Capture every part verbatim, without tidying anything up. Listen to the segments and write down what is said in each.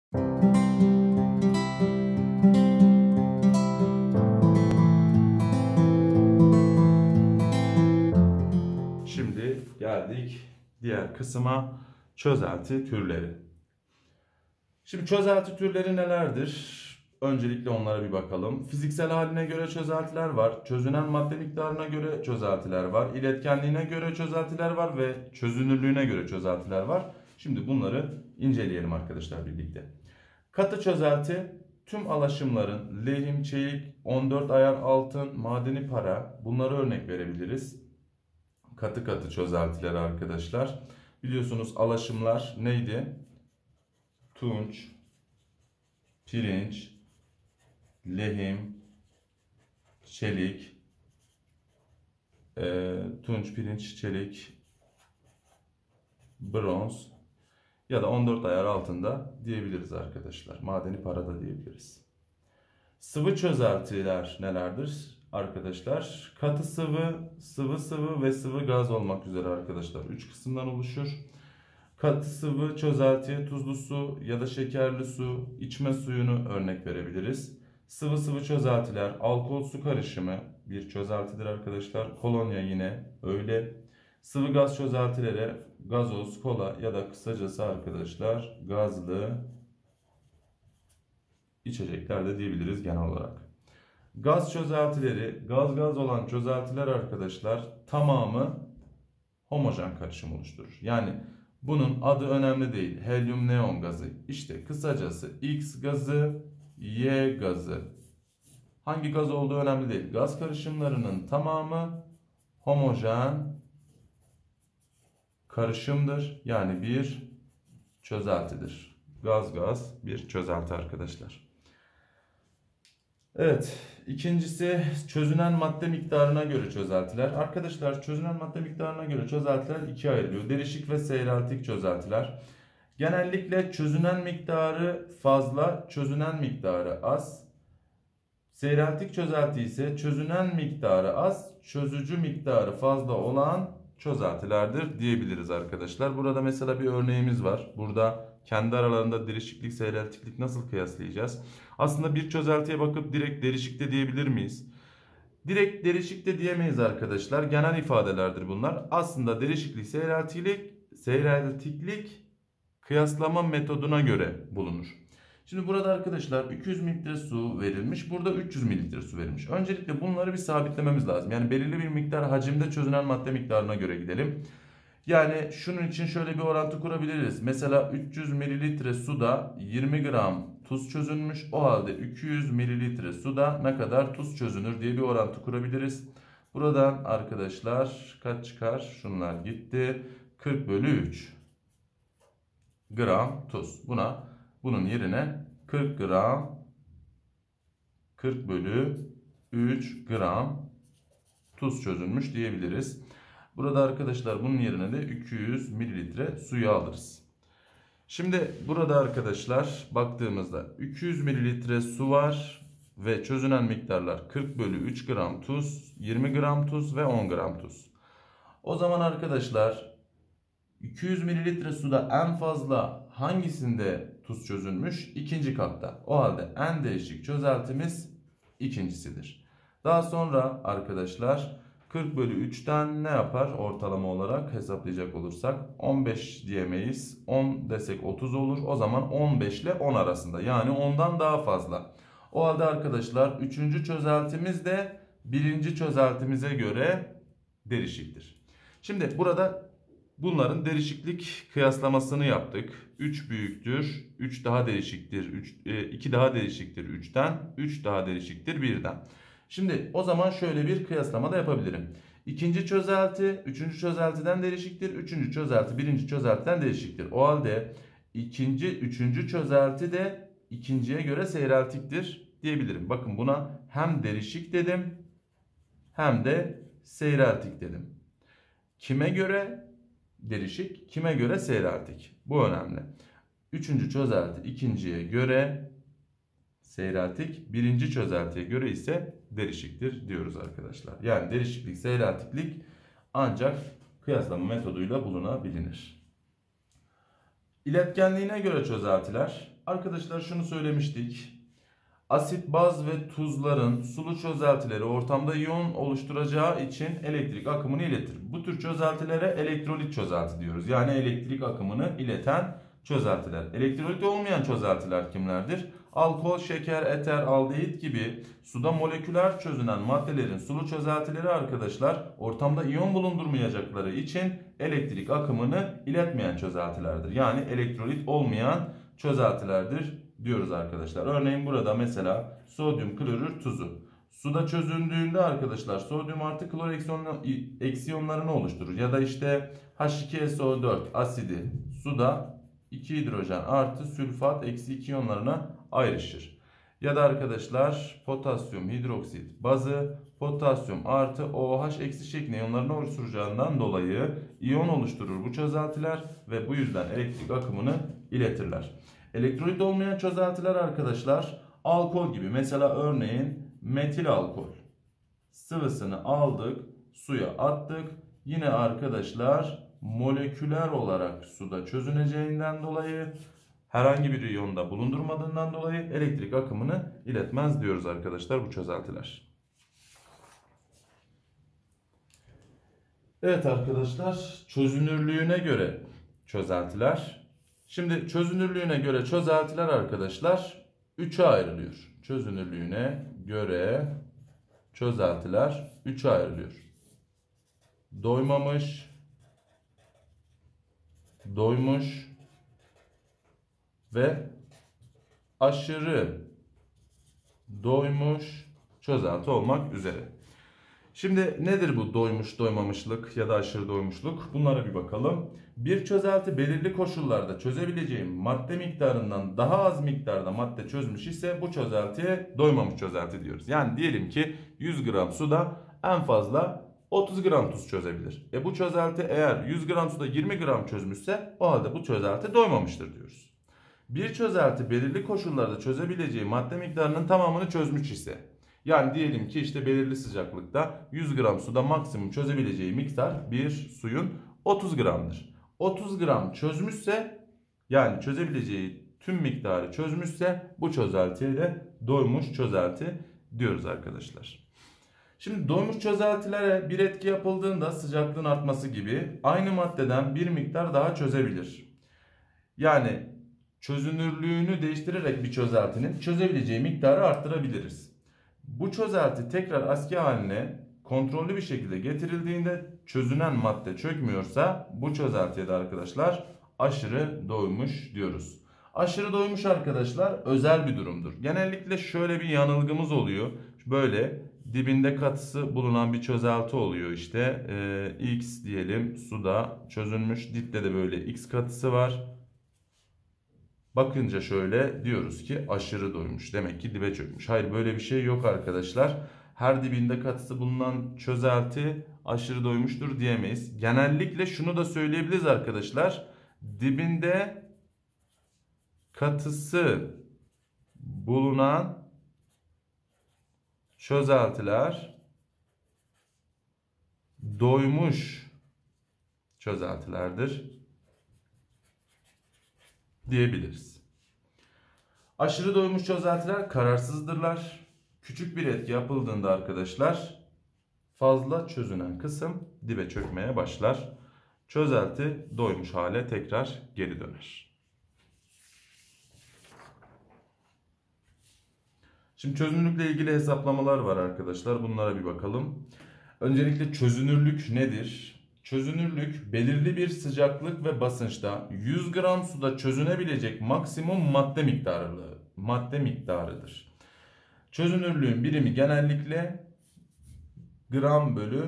Şimdi geldik diğer kısma, çözelti türleri. Şimdi çözelti türleri nelerdir? Öncelikle onlara bir bakalım. Fiziksel haline göre çözeltiler var. Çözünen madde miktarına göre çözeltiler var. İletkenliğine göre çözeltiler var ve çözünürlüğüne göre çözeltiler var. Şimdi bunları inceleyelim arkadaşlar birlikte. Katı çözelti tüm alaşımların lehim, çelik, on dört ayar altın, madeni para, bunlara örnek verebiliriz. Katı katı çözeltiler arkadaşlar. Biliyorsunuz alaşımlar neydi? Tunç, pirinç, lehim, çelik, e, tunç, pirinç, çelik, bronz ya da on dört ayar altında diyebiliriz arkadaşlar. Madeni para da diyebiliriz. Sıvı çözeltiler nelerdir arkadaşlar? Katı sıvı, sıvı sıvı ve sıvı gaz olmak üzere arkadaşlar. Üç kısımdan oluşur. Katı sıvı çözeltiye tuzlu su ya da şekerli su, içme suyunu örnek verebiliriz. Sıvı sıvı çözeltiler, alkol su karışımı bir çözeltidir arkadaşlar. Kolonya yine öyle. Sıvı gaz çözeltileri gazoz, kola ya da kısacası arkadaşlar gazlı içecekler de diyebiliriz genel olarak. Gaz çözeltileri, gaz gaz olan çözeltiler arkadaşlar tamamı homojen karışım oluşturur. Yani bunun adı önemli değil. Helyum neon gazı. İşte kısacası X gazı, Y gazı. Hangi gaz olduğu önemli değil. Gaz karışımlarının tamamı homojen karışımdır. Yani bir çözeltidir. Gaz gaz bir çözelti arkadaşlar. Evet, ikincisi çözünen madde miktarına göre çözeltiler. Arkadaşlar çözünen madde miktarına göre çözeltiler ikiye ayrılıyor. Derişik ve seyreltik çözeltiler. Genellikle çözünen miktarı fazla, çözünen miktarı az. Seyreltik çözelti ise çözünen miktarı az, çözücü miktarı fazla olan çözeltilerdir diyebiliriz arkadaşlar. Burada mesela bir örneğimiz var. Burada kendi aralarında derişiklik, seyreltiklik nasıl kıyaslayacağız? Aslında bir çözeltiye bakıp direkt derişikte diyebilir miyiz? Direkt derişikte diyemeyiz arkadaşlar. Genel ifadelerdir bunlar. Aslında derişiklik, seyreltiklik, seyreltiklik kıyaslama metoduna göre bulunur. Şimdi burada arkadaşlar iki yüz mililitre su verilmiş. Burada üç yüz mililitre su verilmiş. Öncelikle bunları bir sabitlememiz lazım. Yani belirli bir miktar hacimde çözünen madde miktarına göre gidelim. Yani şunun için şöyle bir orantı kurabiliriz. Mesela üç yüz mililitre suda yirmi gram tuz çözünmüş. O halde iki yüz mililitre suda ne kadar tuz çözünür diye bir orantı kurabiliriz. Buradan arkadaşlar kaç çıkar? Şunlar gitti. kırk bölü üç gram tuz. Buna bunun yerine kırk gram kırk bölü üç gram tuz çözülmüş diyebiliriz. Burada arkadaşlar bunun yerine de iki yüz mililitre suyu alırız. Şimdi burada arkadaşlar baktığımızda iki yüz mililitre su var ve çözünen miktarlar kırk bölü üç gram tuz, yirmi gram tuz ve on gram tuz. O zaman arkadaşlar iki yüz mililitre suda en fazla hangisinde tuz çözülmüş? İkinci katta. O halde en değişik çözeltimiz ikincisidir. Daha sonra arkadaşlar kırk bölü üçten ne yapar ortalama olarak hesaplayacak olursak? on beş diyemeyiz. on desek otuz olur. O zaman on beş ile on arasında. Yani ondan daha fazla. O halde arkadaşlar üçüncü çözeltimiz de birinci çözeltimize göre derişiktir. Şimdi burada bunların derişiklik kıyaslamasını yaptık. üç büyüktür, üç daha derişiktir, üç, iki daha derişiktir üçten, üç daha derişiktir birden. Şimdi o zaman şöyle bir kıyaslama da yapabilirim. İkinci çözelti, üçüncü çözeltiden derişiktir, üçüncü çözelti, birinci çözeltiden derişiktir. O halde ikinci, üçüncü çözelti de ikinciye göre seyreltiktir diyebilirim. Bakın buna hem derişik dedim, hem de seyreltik dedim. Kime göre derişik, kime göre seyreltik? Bu önemli. Üçüncü çözelti ikinciye göre seyreltik, birinci çözeltiye göre ise derişiktir diyoruz arkadaşlar. Yani derişiklik, seyreltiklik ancak kıyaslama metoduyla bulunabilir. İletkenliğine göre çözeltiler. Arkadaşlar şunu söylemiştik. Asit, baz ve tuzların sulu çözeltileri ortamda iyon oluşturacağı için elektrik akımını iletir. Bu tür çözeltilere elektrolit çözelti diyoruz. Yani elektrik akımını ileten çözeltiler. Elektrolit olmayan çözeltiler kimlerdir? Alkol, şeker, eter, aldehit gibi suda moleküler çözünen maddelerin sulu çözeltileri arkadaşlar ortamda iyon bulundurmayacakları için elektrik akımını iletmeyen çözeltilerdir. Yani elektrolit olmayan çözeltilerdir diyoruz arkadaşlar. Örneğin burada mesela sodyum klorür tuzu. Suda çözündüğünde arkadaşlar sodyum artı klor eksiyonlarını oluşturur. Ya da işte H iki S O dört asidi suda iki hidrojen artı sülfat eksi iki iyonlarına ayrışır. Ya da arkadaşlar potasyum hidroksit bazı potasyum artı OH eksi şeklinde iyonlarını oluşturacağından dolayı iyon oluşturur bu çözeltiler ve bu yüzden elektrik akımını iletirler. Elektrolit olmayan çözeltiler arkadaşlar alkol gibi, mesela örneğin metil alkol sıvısını aldık, suya attık. Yine arkadaşlar moleküler olarak suda çözüneceğinden dolayı, herhangi bir iyonda bulundurmadığından dolayı elektrik akımını iletmez diyoruz arkadaşlar bu çözeltiler. Evet arkadaşlar, çözünürlüğüne göre çözeltiler. Şimdi çözünürlüğüne göre çözeltiler arkadaşlar üçe ayrılıyor. Çözünürlüğüne göre çözeltiler üçe ayrılıyor. Doymamış, doymuş ve aşırı doymuş çözelti olmak üzere. Şimdi nedir bu doymuş doymamışlık ya da aşırı doymuşluk? Bunlara bir bakalım. Bir çözelti belirli koşullarda çözebileceğim madde miktarından daha az miktarda madde çözmüş ise bu çözeltiye doymamış çözelti diyoruz. Yani diyelim ki yüz gram suda en fazla otuz gram tuz çözebilir. E bu çözelti eğer yüz gram suda yirmi gram çözmüşse o halde bu çözelti doymamıştır diyoruz. Bir çözelti belirli koşullarda çözebileceği madde miktarının tamamını çözmüş ise, yani diyelim ki işte belirli sıcaklıkta yüz gram suda maksimum çözebileceği miktar bir suyun otuz gramdır. otuz gram çözmüşse, yani çözebileceği tüm miktarı çözmüşse bu çözeltiye de doymuş çözelti diyoruz arkadaşlar. Şimdi doymuş çözeltilere bir etki yapıldığında sıcaklığın artması gibi aynı maddeden bir miktar daha çözebilir. Yani çözünürlüğünü değiştirerek bir çözeltinin çözebileceği miktarı arttırabiliriz. Bu çözelti tekrar eski haline kontrollü bir şekilde getirildiğinde çözünen madde çökmüyorsa bu çözeltiye de arkadaşlar aşırı doymuş diyoruz. Aşırı doymuş arkadaşlar özel bir durumdur. Genellikle şöyle bir yanılgımız oluyor. Böyle dibinde katısı bulunan bir çözelti oluyor işte. Ee, X diyelim suda çözülmüş. Dipte de böyle X katısı var. Bakınca şöyle diyoruz ki aşırı doymuş. Demek ki dibe çökmüş. Hayır, böyle bir şey yok arkadaşlar. Her dibinde katısı bulunan çözelti aşırı doymuştur diyemeyiz. Genellikle şunu da söyleyebiliriz arkadaşlar. Dibinde katısı bulunan çözeltiler doymuş çözeltilerdir diyebiliriz. Aşırı doymuş çözeltiler kararsızdırlar. Küçük bir etki yapıldığında arkadaşlar fazla çözünen kısım dibe çökmeye başlar. Çözelti doymuş hale tekrar geri döner. Şimdi çözünürlükle ilgili hesaplamalar var arkadaşlar. Bunlara bir bakalım. Öncelikle çözünürlük nedir? Çözünürlük belirli bir sıcaklık ve basınçta yüz gram suda çözünebilecek maksimum madde miktarı, madde miktarıdır. Çözünürlüğün birimi genellikle gram bölü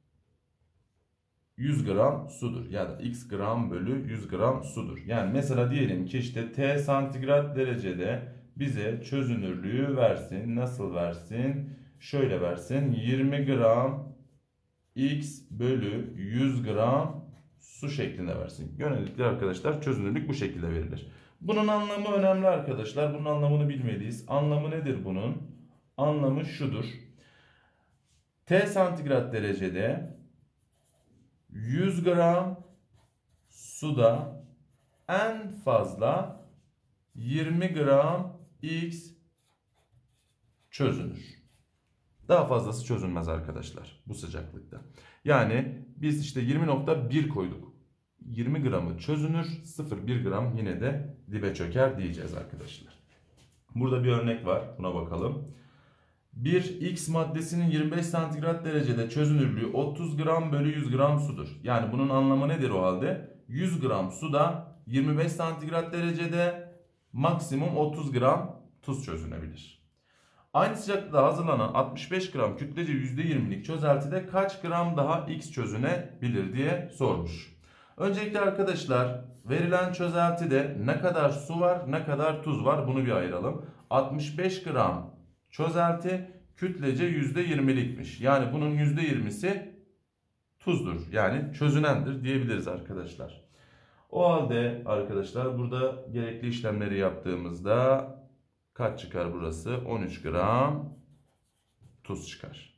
yüz gram sudur ya da x gram bölü yüz gram sudur. Yani mesela diyelim ki işte T santigrat derecede bize çözünürlüğü versin. Nasıl versin? Şöyle versin. yirmi gram x bölü yüz gram su şeklinde versin. Genellikle arkadaşlar çözünürlük bu şekilde verilir. Bunun anlamı önemli arkadaşlar. Bunun anlamını bilmeliyiz. Anlamı nedir bunun? Anlamı şudur. T santigrat derecede yüz gram suda en fazla yirmi gram X çözünür. Daha fazlası çözünmez arkadaşlar bu sıcaklıkta. Yani biz işte yirmi nokta bir koyduk. yirmi gramı çözünür, sıfır virgül bir gram yine de dibe çöker diyeceğiz arkadaşlar. Burada bir örnek var, buna bakalım. Bir X maddesinin yirmi beş santigrat derecede çözünürlüğü otuz gram bölü yüz gram sudur. Yani bunun anlamı nedir o halde? yüz gram suda yirmi beş santigrat derecede maksimum otuz gram tuz çözünebilir. Aynı sıcaklıkta hazırlanan altmış beş gram kütlece yüzde yirmilik çözeltide kaç gram daha X çözünebilir diye sormuş. Öncelikle arkadaşlar verilen çözeltide ne kadar su var ne kadar tuz var bunu bir ayıralım. altmış beş gram çözelti kütlece yüzde yirmilikmiş. Yani bunun yüzde yirmisi tuzdur. Yani çözünendir diyebiliriz arkadaşlar. O halde arkadaşlar burada gerekli işlemleri yaptığımızda kaç çıkar burası? on üç gram tuz çıkar.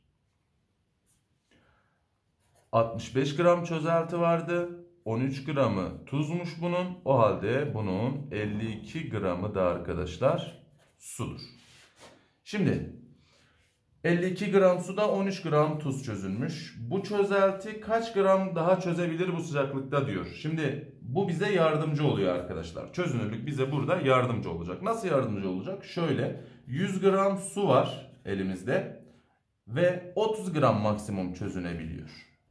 altmış beş gram çözelti vardı. on üç gramı tuzmuş bunun. O halde bunun elli iki gramı da arkadaşlar sudur. Şimdi elli iki gram suda on üç gram tuz çözülmüş. Bu çözelti kaç gram daha çözebilir bu sıcaklıkta diyor. Şimdi bu bize yardımcı oluyor arkadaşlar. Çözünürlük bize burada yardımcı olacak. Nasıl yardımcı olacak? Şöyle yüz gram su var elimizde ve otuz gram maksimum çözünebiliyor.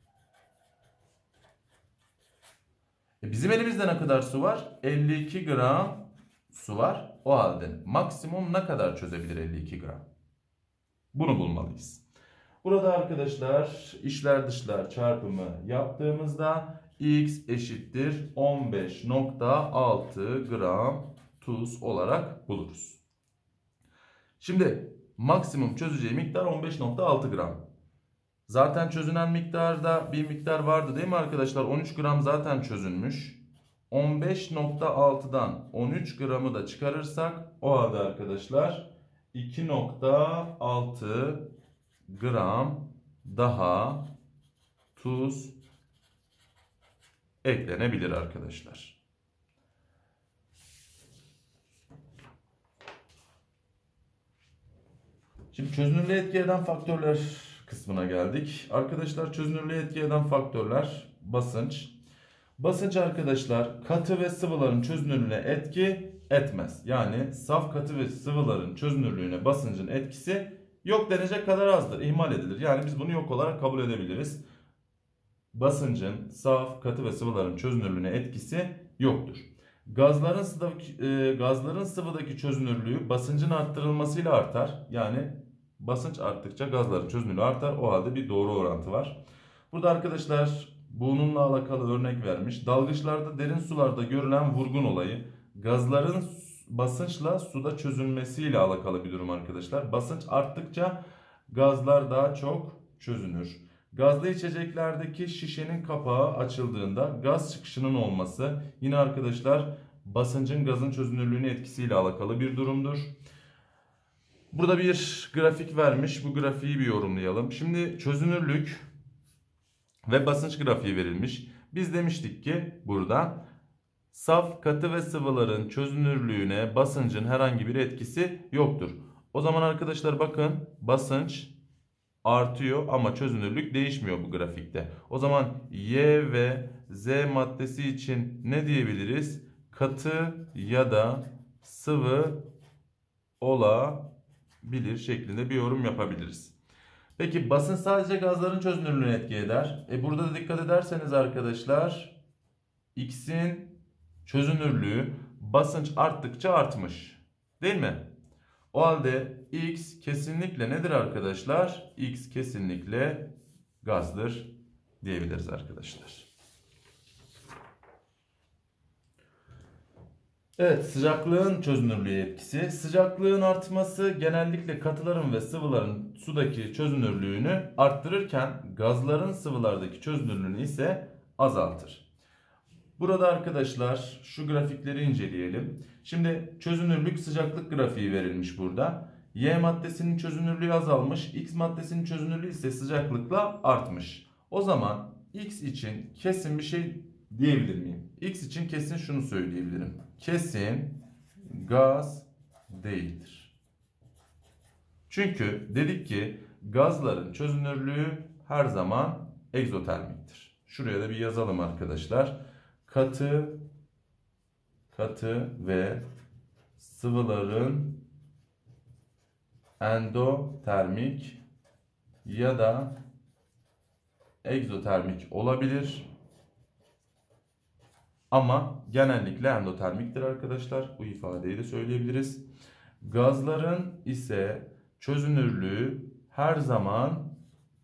E bizim elimizde ne kadar su var? elli iki gram su var. O halde maksimum ne kadar çözebilir elli iki gram? Bunu bulmalıyız. Burada arkadaşlar içler dışlar çarpımı yaptığımızda X eşittir on beş nokta altı gram tuz olarak buluruz. Şimdi maksimum çözeceği miktar on beş nokta altı gram. Zaten çözünen miktarda bir miktar vardı değil mi arkadaşlar? on üç gram zaten çözünmüş. on beş nokta altıdan on üç gramı da çıkarırsak o halde arkadaşlar iki nokta altı gram daha tuz eklenebilir arkadaşlar. Şimdi çözünürlüğe etki eden faktörler kısmına geldik. Arkadaşlar çözünürlüğe etki eden faktörler basınç. Basınç arkadaşlar katı ve sıvıların çözünürlüğüne etki etmez. Yani saf katı ve sıvıların çözünürlüğüne basıncın etkisi yok denecek kadar azdır. İhmal edilir. Yani biz bunu yok olarak kabul edebiliriz. Basıncın saf katı ve sıvıların çözünürlüğüne etkisi yoktur. Gazların sıvıdaki, e, gazların sıvıdaki çözünürlüğü basıncın arttırılmasıyla artar. Yani basınç arttıkça gazların çözünürlüğü artar. O halde bir doğru orantı var. Burada arkadaşlar bununla alakalı örnek vermiş. Dalgıçlarda derin sularda görülen vurgun olayı gazların basınçla suda çözünmesiyle alakalı bir durum arkadaşlar. Basınç arttıkça gazlar daha çok çözünür. Gazlı içeceklerdeki şişenin kapağı açıldığında gaz çıkışının olması yine arkadaşlar basıncın gazın çözünürlüğüne etkisiyle alakalı bir durumdur. Burada bir grafik vermiş. Bu grafiği bir yorumlayalım. Şimdi çözünürlük ve basınç grafiği verilmiş. Biz demiştik ki burada saf katı ve sıvıların çözünürlüğüne basıncın herhangi bir etkisi yoktur. O zaman arkadaşlar bakın basınç artıyor ama çözünürlük değişmiyor bu grafikte. O zaman Y ve Z maddesi için ne diyebiliriz? Katı ya da sıvı olabilir şeklinde bir yorum yapabiliriz. Peki basınç sadece gazların çözünürlüğüne etki eder. E burada da dikkat ederseniz arkadaşlar X'in çözünürlüğü basınç arttıkça artmış. Değil mi? O halde X kesinlikle nedir arkadaşlar? X kesinlikle gazdır diyebiliriz arkadaşlar. Evet, sıcaklığın çözünürlüğe etkisi. Sıcaklığın artması genellikle katıların ve sıvıların sudaki çözünürlüğünü arttırırken gazların sıvılardaki çözünürlüğünü ise azaltır. Burada arkadaşlar şu grafikleri inceleyelim. Şimdi çözünürlük sıcaklık grafiği verilmiş burada. Y maddesinin çözünürlüğü azalmış. X maddesinin çözünürlüğü ise sıcaklıkla artmış. O zaman X için kesin bir şey diyebilir miyim? X için kesin şunu söyleyebilirim. Kesin gaz değildir. Çünkü dedik ki gazların çözünürlüğü her zaman egzotermiktir. Şuraya da bir yazalım arkadaşlar. Katı katı ve sıvıların endotermik ya da egzotermik olabilir. Ama genellikle endotermiktir arkadaşlar. Bu ifadeyi de söyleyebiliriz. Gazların ise çözünürlüğü her zaman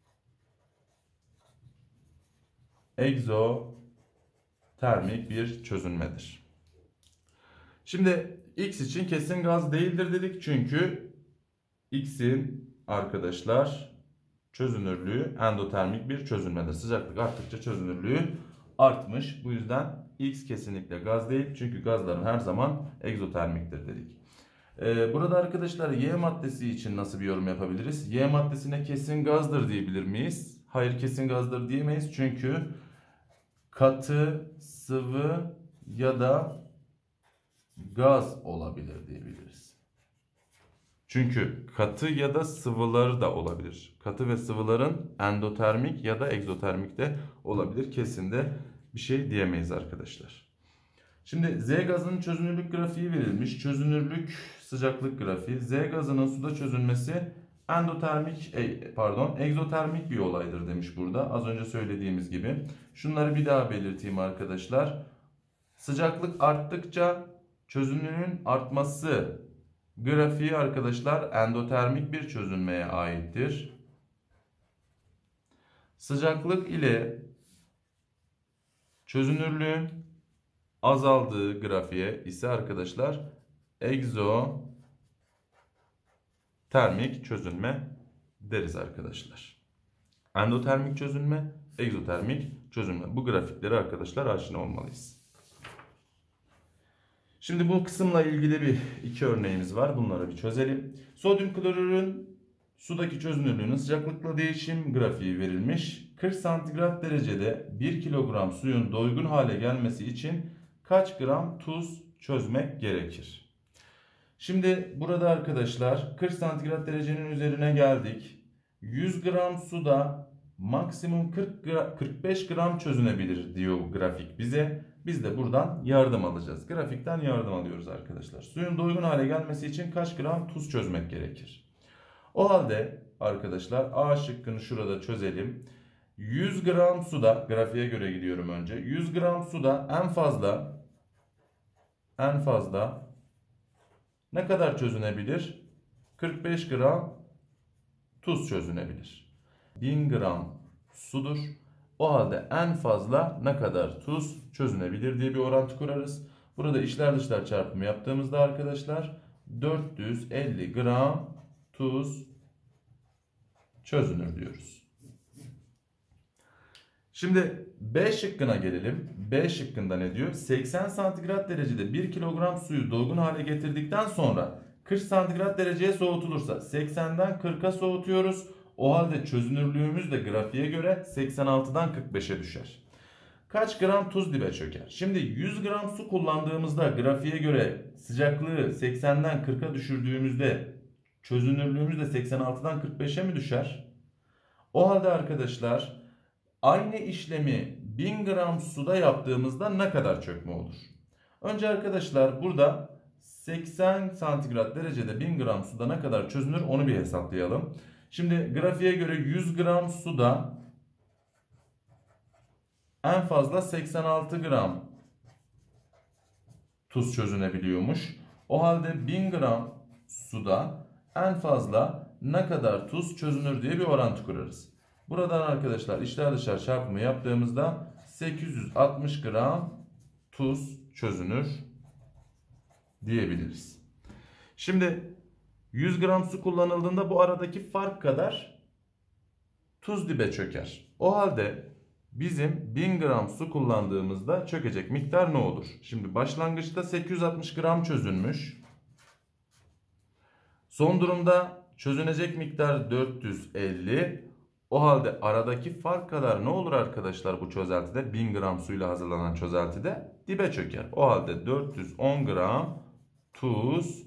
egzotermik bir çözünmedir. Şimdi X için kesin gaz değildir dedik. Çünkü X'in arkadaşlar çözünürlüğü endotermik bir çözünmedir. Sıcaklık arttıkça çözünürlüğü artmış. Bu yüzden X kesinlikle gaz değil. Çünkü gazların her zaman egzotermiktir dedik. Ee, burada arkadaşlar Y maddesi için nasıl bir yorum yapabiliriz? Y maddesine kesin gazdır diyebilir miyiz? Hayır, kesin gazdır diyemeyiz. Çünkü katı, sıvı ya da gaz olabilir diyebiliriz. Çünkü katı ya da sıvıları da olabilir. Katı ve sıvıların endotermik ya da egzotermik de olabilir. Kesin de bir şey diyemeyiz arkadaşlar. Şimdi Z gazının çözünürlük grafiği verilmiş. Çözünürlük sıcaklık grafiği. Z gazının suda çözünmesi endotermik pardon egzotermik bir olaydır demiş burada. Az önce söylediğimiz gibi. Şunları bir daha belirteyim arkadaşlar. Sıcaklık arttıkça çözünürlüğün artması grafiği arkadaşlar endotermik bir çözünmeye aittir. Sıcaklık ile çözünürlüğün azaldığı grafiğe ise arkadaşlar egzotermik çözünme deriz arkadaşlar. Endotermik çözünme, egzotermik çözünme. Bu grafikleri arkadaşlar aşina olmalıyız. Şimdi bu kısımla ilgili bir iki örneğimiz var. Bunları bir çözelim. Sodyum klorürün sudaki çözünürlüğünün sıcaklıkla değişim grafiği verilmiş. kırk santigrat derecede bir kilogram suyun doygun hale gelmesi için kaç gram tuz çözmek gerekir? Şimdi burada arkadaşlar kırk santigrat derecenin üzerine geldik. yüz gram suda maksimum kırk kırk beş gram çözünebilir diyor grafik bize. Biz de buradan yardım alacağız. Grafikten yardım alıyoruz arkadaşlar. Suyun doygun hale gelmesi için kaç gram tuz çözmek gerekir? O halde arkadaşlar A şıkkını şurada çözelim. yüz gram suda, grafiğe göre gidiyorum önce. yüz gram suda en fazla en fazla ne kadar çözünebilir? kırk beş gram tuz çözünebilir. bin gram sudur. O halde en fazla ne kadar tuz çözünebilir diye bir orantı kurarız. Burada içler dışlar çarpımı yaptığımızda arkadaşlar dört yüz elli gram tuz çözünür diyoruz. Şimdi B şıkkına gelelim. B şıkkında ne diyor? seksen santigrat derecede bir kilogram suyu doygun hale getirdikten sonra kırk santigrat dereceye soğutulursa seksenden kırka soğutuyoruz. O halde çözünürlüğümüz de grafiğe göre seksen altıdan kırk beşe düşer. Kaç gram tuz dibe çöker? Şimdi yüz gram su kullandığımızda grafiğe göre sıcaklığı seksenden kırka düşürdüğümüzde çözünürlüğümüz de seksen altıdan kırk beşe mi düşer? O halde arkadaşlar aynı işlemi bin gram suda yaptığımızda ne kadar çökme olur? Önce arkadaşlar burada seksen santigrat derecede bin gram suda ne kadar çözünür onu bir hesaplayalım. Şimdi grafiğe göre yüz gram suda en fazla seksen altı gram tuz çözünebiliyormuş. O halde bin gram suda en fazla ne kadar tuz çözünür diye bir orantı kurarız. Buradan arkadaşlar içler dışlar çarpımı yaptığımızda sekiz yüz altmış gram tuz çözünür diyebiliriz. Şimdi yüz gram su kullanıldığında bu aradaki fark kadar tuz dibe çöker. O halde bizim bin gram su kullandığımızda çökecek miktar ne olur? Şimdi başlangıçta sekiz yüz altmış gram çözünmüş. Son durumda çözünecek miktar dört yüz elli. O halde aradaki fark kadar ne olur arkadaşlar bu çözeltide? bin gram suyla hazırlanan çözeltide dibe çöker. O halde dört yüz on gram tuz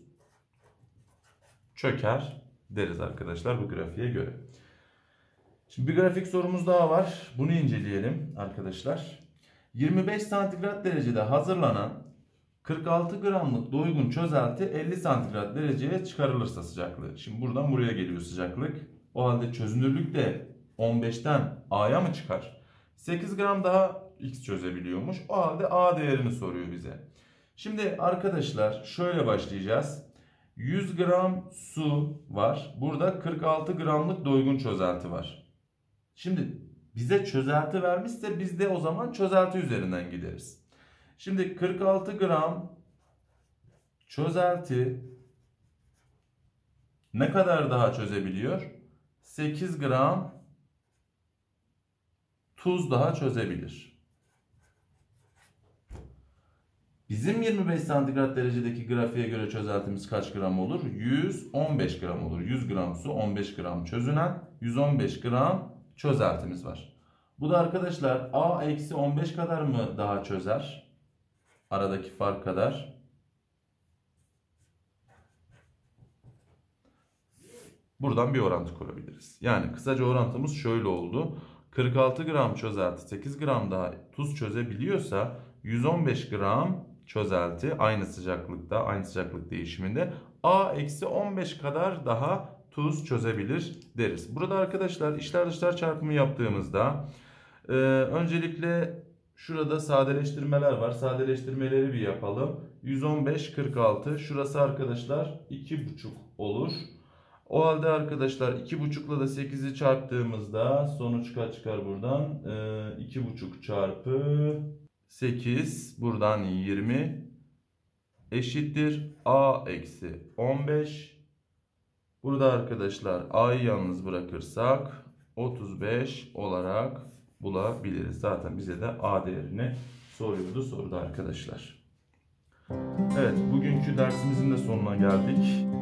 çöker deriz arkadaşlar bu grafiğe göre. Şimdi bir grafik sorumuz daha var. Bunu inceleyelim arkadaşlar. yirmi beş santigrat derecede hazırlanan kırk altı gramlık doygun çözelti elli santigrat dereceye çıkarılırsa sıcaklığı. Şimdi buradan buraya geliyor sıcaklık. O halde çözünürlük de on beşten A'ya mı çıkar? sekiz gram daha X çözebiliyormuş. O halde A değerini soruyor bize. Şimdi arkadaşlar şöyle başlayacağız. yüz gram su var. Burada kırk altı gramlık doygun çözelti var. Şimdi bize çözelti vermişse biz de o zaman çözelti üzerinden gideriz. Şimdi kırk altı gram çözelti ne kadar daha çözebiliyor? sekiz gram tuz daha çözebilir. Bizim yirmi beş santigrat derecedeki grafiğe göre çözeltimiz kaç gram olur? yüz on beş gram olur. yüz gram su, on beş gram çözünen, yüz on beş gram çözeltimiz var. Bu da arkadaşlar A eksi on beş kadar mı daha çözer? Aradaki fark kadar. Buradan bir orantı kurabiliriz. Yani kısaca orantımız şöyle oldu. kırk altı gram çözelti sekiz gram daha tuz çözebiliyorsa yüz on beş gram çözelti aynı sıcaklıkta, aynı sıcaklık değişiminde A eksi on beş kadar daha tuz çözebilir deriz. Burada arkadaşlar içler dışlar çarpımı yaptığımızda e, öncelikle şurada sadeleştirmeler var. Sadeleştirmeleri bir yapalım. yüz on beş kırk altı. Şurası arkadaşlar iki buçuk olur. O halde arkadaşlar iki buçuk ile de sekizi çarptığımızda sonuç kaç çıkar buradan? E, iki buçuk çarpı sekiz buradan yirmi eşittir A eksi on beş. Burada arkadaşlar A'yı yalnız bırakırsak otuz beş olarak bulabiliriz. Zaten bize de A değerini soruyordu soruda arkadaşlar. Evet, bugünkü dersimizin de sonuna geldik.